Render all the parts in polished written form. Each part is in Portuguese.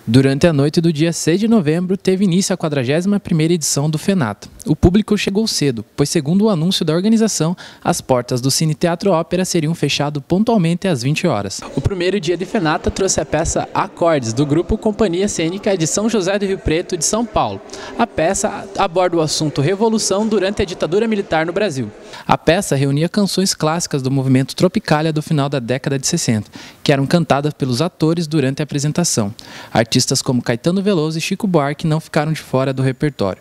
Durante a noite do dia 6 de novembro, teve início a 41ª edição do FENATA. O público chegou cedo, pois segundo o anúncio da organização, as portas do Cine Teatro Ópera seriam fechadas pontualmente às 20 horas. O primeiro dia de FENATA trouxe a peça Acordes, do grupo Companhia Cênica de São José do Rio Preto, de São Paulo. A peça aborda o assunto Revolução durante a ditadura militar no Brasil. A peça reunia canções clássicas do movimento Tropicália do final da década de 60, que eram cantadas pelos atores durante a apresentação. Artistas como Caetano Veloso e Chico Buarque não ficaram de fora do repertório.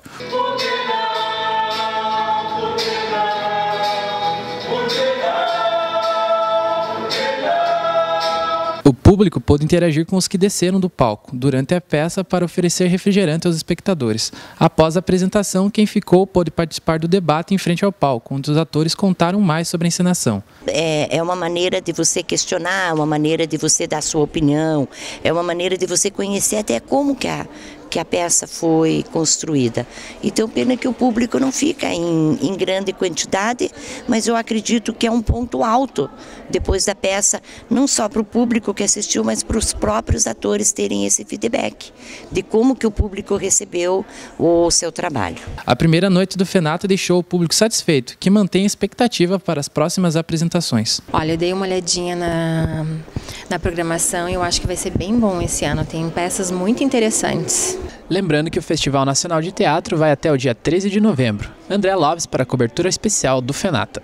O público pôde interagir com os que desceram do palco durante a peça para oferecer refrigerante aos espectadores. Após a apresentação, quem ficou pôde participar do debate em frente ao palco, onde os atores contaram mais sobre a encenação. É uma maneira de você questionar, uma maneira de você dar sua opinião, é uma maneira de você conhecer até como que a peça foi construída. Então, pena que o público não fica em grande quantidade, mas eu acredito que é um ponto alto depois da peça, não só para o público que assistiu, mas para os próprios atores terem esse feedback de como que o público recebeu o seu trabalho. A primeira noite do FENATA deixou o público satisfeito, que mantém a expectativa para as próximas apresentações. Olha, eu dei uma olhadinha na programação e eu acho que vai ser bem bom esse ano, tem peças muito interessantes. Lembrando que o Festival Nacional de Teatro vai até o dia 13 de novembro. André Lopes para a cobertura especial do FENATA.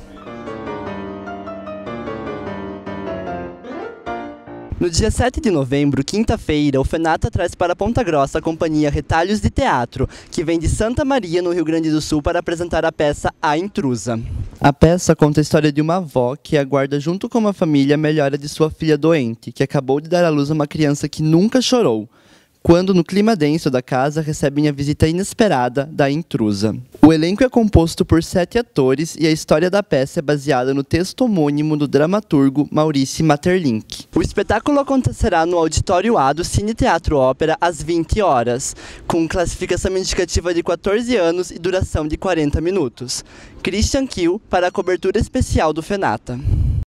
No dia 7 de novembro, quinta-feira, o FENATA traz para Ponta Grossa a companhia Retalhos de Teatro, que vem de Santa Maria, no Rio Grande do Sul, para apresentar a peça A Intrusa. A peça conta a história de uma avó que aguarda junto com uma família a melhora de sua filha doente, que acabou de dar à luz a uma criança que nunca chorou, quando no clima denso da casa recebem a visita inesperada da intrusa. O elenco é composto por 7 atores e a história da peça é baseada no texto homônimo do dramaturgo Maurício Maeterlinck. O espetáculo acontecerá no Auditório A do Cine Teatro Ópera às 20 horas, com classificação indicativa de 14 anos e duração de 40 minutos. Christian Kiel para a cobertura especial do FENATA.